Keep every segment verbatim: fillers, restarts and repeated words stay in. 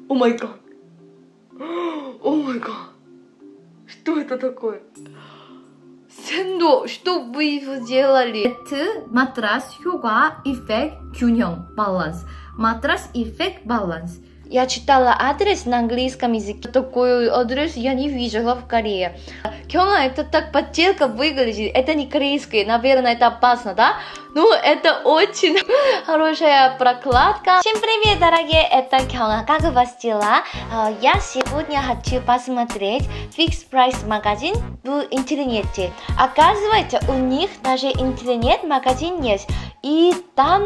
О май гад. О май гад. Что это такое? Сэндо, что вы сделали? 세트, матрас, 효과, эффект, 균형, баланс. матрас, эффект, баланс. Я читала адрес на английском языке. Такой адрес я не видела в Корее. Кёна, это так подделка выглядит. Это не корейский. Наверное, это опасно, да? Ну, это очень хорошая прокладка. Всем привет, дорогие. Это Кёна. Как у вас дела? Я сегодня хочу посмотреть Fixed Price магазин в интернете. Оказывается, у них даже интернет-магазин есть. И там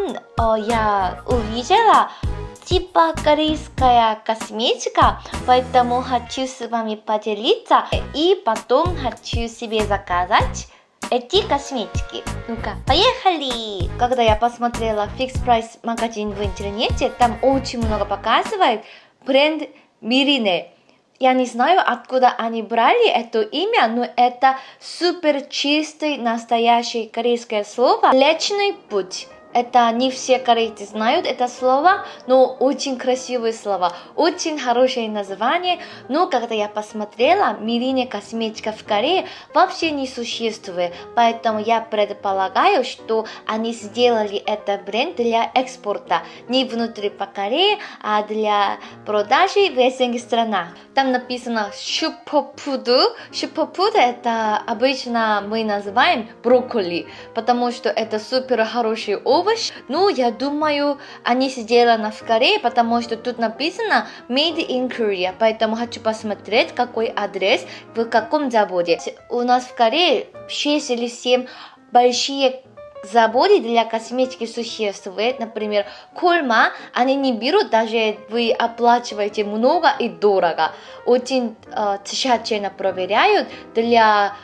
я увидела типа корейская косметика, поэтому хочу с вами поделиться и потом хочу себе заказать эти косметики. Ну-ка, поехали! Когда я посмотрела Fixed Price магазин в интернете, там очень много показывает бренд Мирине. Я не знаю, откуда они брали это имя, но это супер чистый, настоящий корейское слово «Млечный путь». Это не все корейцы знают это слово, но очень красивые слова, очень хорошее название. Но когда я посмотрела, Мирине косметика в Корее вообще не существует, поэтому я предполагаю, что они сделали этот бренд для экспорта, не внутри по Корее, а для продажи в этих странах. Там написано 슈퍼푸드. 슈퍼푸드 это обычно мы называем брокколи, потому что это супер хороший овощ. Ну, я думаю, они сделаны в Корее, потому что тут написано Made in Korea, поэтому хочу посмотреть, какой адрес, в каком заводе. У нас в Корее шесть или семь большие заводы для косметики существует, например, Колма, они не берут, даже вы оплачиваете много и дорого. Очень э, тщательно проверяют, для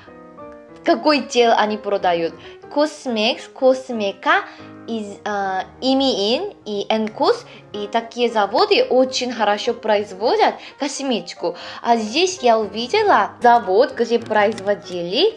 какой тел они продают. Космекс, Космека, из э, Имиин и Энкос, и такие заводы очень хорошо производят косметику. А здесь я увидела завод, где производили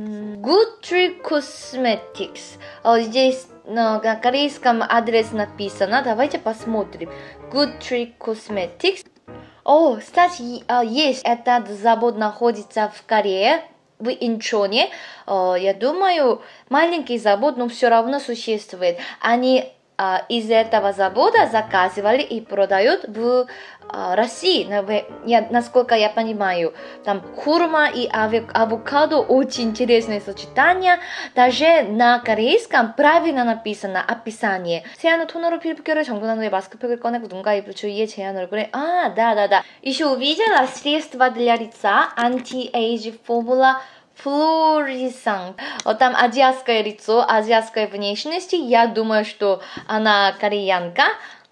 Good Tree Cosmetics. Здесь на корейском адрес написано. Давайте посмотрим. Good Tree Cosmetics. О, кстати, есть. Этот завод находится в Корее, в Инчоне. Я думаю, маленький завод, но все равно существует. Они из этого завода заказывали и продают в России, я, насколько я понимаю. Там хурма и авокадо, очень интересное сочетание. Даже на корейском правильно написано описание. 세안 후 토너로 피부결을 정돈한 후에 마스크팩을 꺼내고 눈, 입 주위에 제한 얼굴에 아, да-да-да. Еще увидела средства для лица Anti-Age Formula Флорисант. Там азиатское лицо, азиатская внешность. Я думаю, что она кореянка.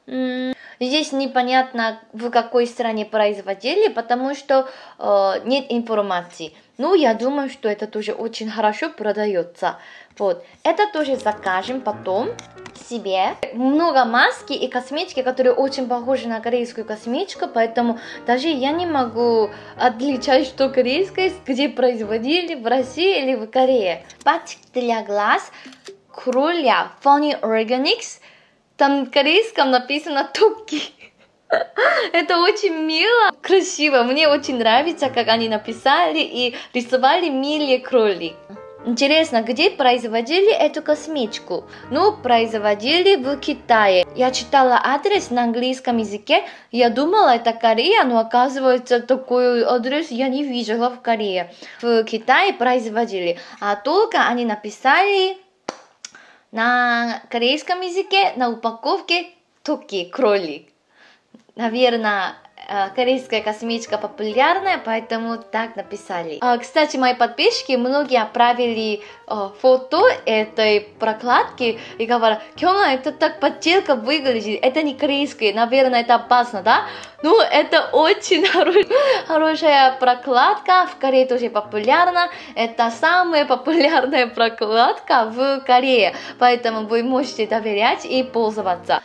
Здесь непонятно, в какой стране производили, потому что э, нет информации. Ну, я думаю, что это тоже очень хорошо продается. Вот. Это тоже закажем потом себе. Много маски и косметики, которые очень похожи на корейскую косметику, поэтому даже я не могу отличать, что корейское, где производили, в России или в Корее. Патчик для глаз Кроля Funny Organics. Там на корейском написано Токи. Это очень мило, красиво. Мне очень нравится, как они написали и рисовали милый кролик. Интересно, где производили эту косметику? Ну, производили в Китае. Я читала адрес на английском языке. Я думала, это Корея, но оказывается, такой адрес я не видела в Корее. В Китае производили, а только они написали на корейском языке на упаковке Токи, кролик. Наверное, корейская косметика популярная, поэтому так написали. Кстати, мои подписчики, многие отправили фото этой прокладки и говорят: Кёна, это так подделка выглядит, это не корейская, наверное, это опасно, да? Ну, это очень хорошая прокладка, в Корее тоже популярна, это самая популярная прокладка в Корее, поэтому вы можете доверять и пользоваться.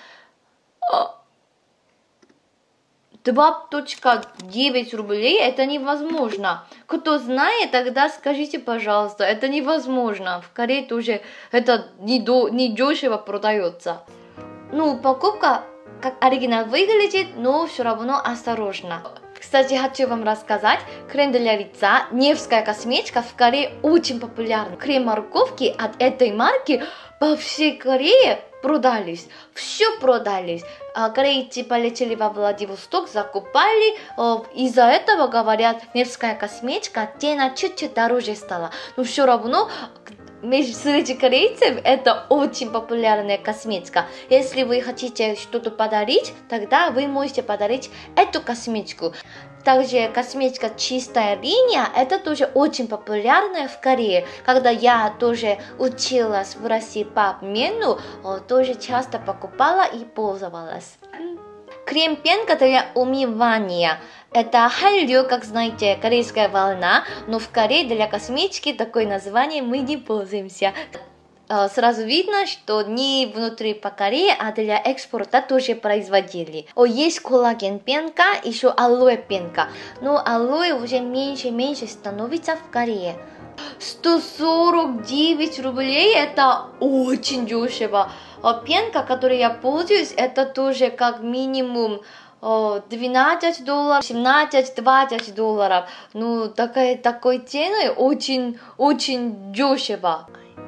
два целых девять рублей это невозможно. Кто знает, тогда скажите, пожалуйста, это невозможно. В Корее тоже это не, до, не дешево продается. Ну, покупка как оригинал выглядит, но все равно осторожно. Кстати, хочу вам рассказать, крем для лица Невская косметика в Корее очень популярна. Крем морковки от этой марки по всей Корее продались, все продались. Корейцы полетели во Владивосток, закупали, из-за этого, говорят, Невская косметика цена чуть-чуть дороже стала. Но все равно среди корейцев это очень популярная косметика. Если вы хотите что-то подарить, тогда вы можете подарить эту косметику. Также косметика чистая линия, это тоже очень популярная в Корее. Когда я тоже училась в России по обмену, тоже часто покупала и пользовалась. Крем-пенка для умывания. Это Хallyu, как знаете, корейская волна, но в Корее для косметики такое название мы не пользуемся. Сразу видно, что не внутри по Корее, а для экспорта тоже производили. О, есть коллаген пенка, еще алоэ пенка. Но алоэ уже меньше и меньше становится в Корее. сто сорок девять рублей, это очень дешево. Пенка, которой я пользуюсь, это тоже как минимум двенадцать долларов, семнадцать-двадцать долларов. Ну, такой, такой ценой очень, очень дешево.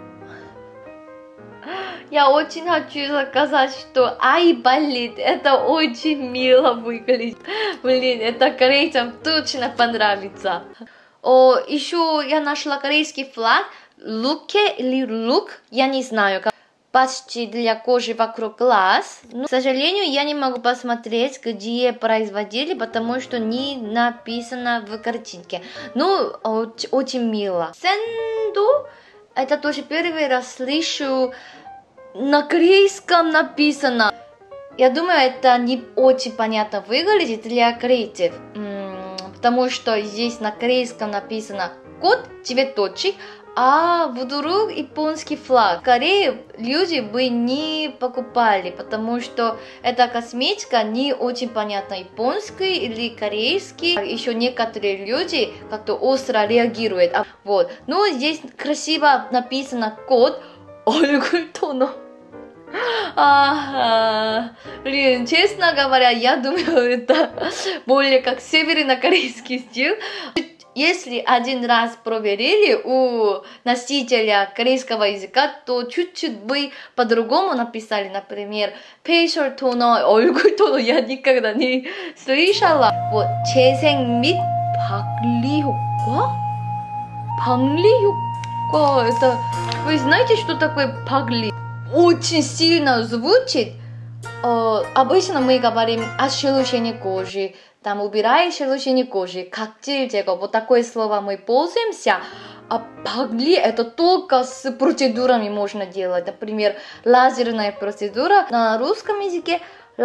Я очень хочу сказать, что ай болит, это очень мило выглядит. Блин, это корейцам точно понравится. О, еще я нашла корейский флаг, луке или лук, я не знаю, как почти для кожи вокруг глаз. Но, к сожалению, я не могу посмотреть, где производили, потому что не написано в картинке. Ну, очень, очень мило. Сэнду, это тоже первый раз слышу, на корейском написано. Я думаю, это не очень понятно выглядит для корейцев, потому что здесь на корейском написано код, цветочек, а вдруг японский флаг. В Корее люди бы не покупали, потому что эта косметика не очень понятна японский или корейский. Еще некоторые люди как-то остро реагируют. Вот. Но здесь красиво написано код 얼굴 토너. А, блин, честно говоря, я думаю, это более как северно-корейский стиль. Если один раз проверили у носителя корейского языка, то чуть-чуть бы по-другому написали. Например, facial toner, 얼굴 토너 я никогда не слышала. Вот, 재생 및 박리 효과? 박리 효과, это... Вы знаете, что такое 박리? Очень сильно звучит. Э, обычно мы говорим о шелушении кожи, там убирая шелушение кожи, 각질 제거, вот такое слово мы пользуемся. А 박리 это только с процедурами можно делать. Например, лазерная процедура на русском языке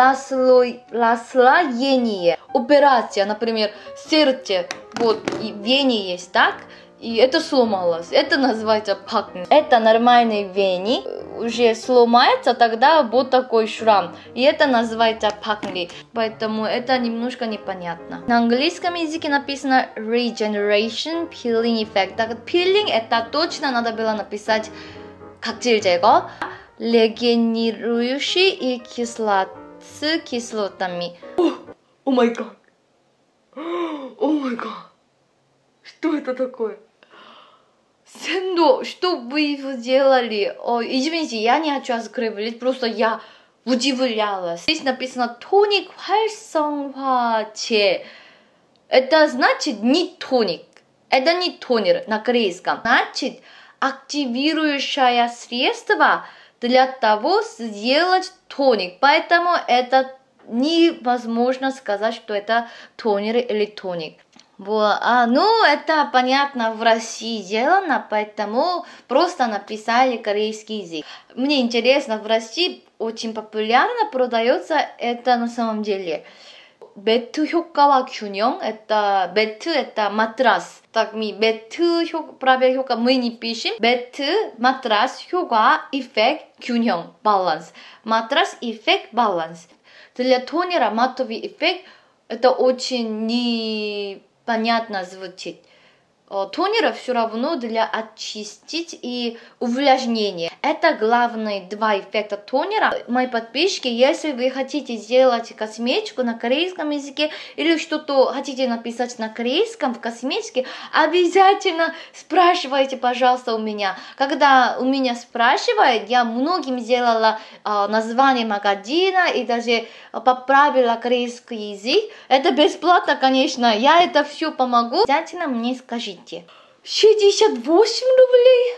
расслоение. Операция, например, сердце, вот и вене есть, так? И это сломалось. Это называется пакни. Это нормальные вены. Уже сломается, тогда вот такой шрам. И это называется пакни. Поэтому это немножко непонятно. На английском языке написано regeneration peeling effect. Так, peeling это точно надо было написать 각질 제거. регенерирующий и кислот с кислотами. О май гад. О май гад. Что это такое? Сэндо, что вы сделали? О, извините, я не хочу оскорблять, просто я удивлялась. Здесь написано тоник 활성화제. Это значит не тоник. Это не тонер на корейском. Значит, активирующее средство для того сделать тоник. Поэтому это невозможно сказать, что это тонер или тоник. Вот. А, ну, это понятно, в России сделано, поэтому просто написали корейский язык. Мне интересно, в России очень популярно продается это на самом деле. 매트 효과와 균형, это 매트, это матрас. Так, мы 매트 правил 효과 мы не пишем. 매트, матрас, 효과, эффект, 균형, баланс. Матрас, эффект, баланс. Для тонера матовый эффект это очень не понятно звучит. тонера все равно для очистить и увлажнения. Это главные два эффекта тонера. Мои подписчики, если вы хотите сделать косметику на корейском языке или что-то хотите написать на корейском в косметике, обязательно спрашивайте, пожалуйста, у меня. Когда у меня спрашивают, я многим сделала э, название магазина и даже поправила корейский язык. Это бесплатно, конечно. Я это все помогу. Обязательно мне скажите. шестьдесят восемь рублей.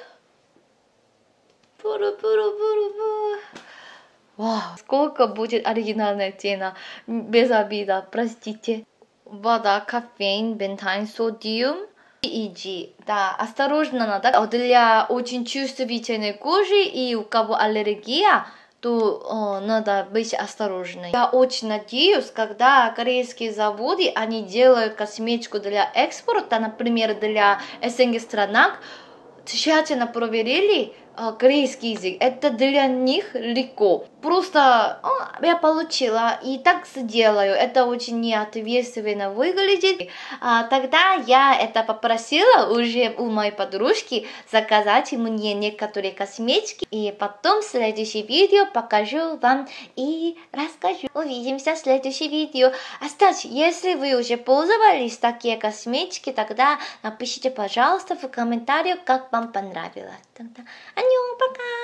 Пуру-пуру-пуру-пуру. Вау, сколько будет оригинальная цена. Без обида, простите. Вода, кофеин, бентайн, содиум. И G. Да, осторожно надо. Для очень чувствительной кожи и у кого аллергия, то о, надо быть осторожной. Я очень надеюсь, когда корейские заводы, они делают косметику для экспорта, например, для эс эн гэ странах, тщательно проверили э, корейский язык. Это для них легко. Просто о, я получила и так сделаю. Это очень неответственно выглядит. А, тогда я это попросила уже у моей подружки заказать мне некоторые косметики. И потом в следующем видео покажу вам и расскажу. Увидимся в следующем видео. Кстати, если вы уже пользовались такие косметики, тогда напишите, пожалуйста, в комментариях, как вам понравилось. Тогда 안녕, пока!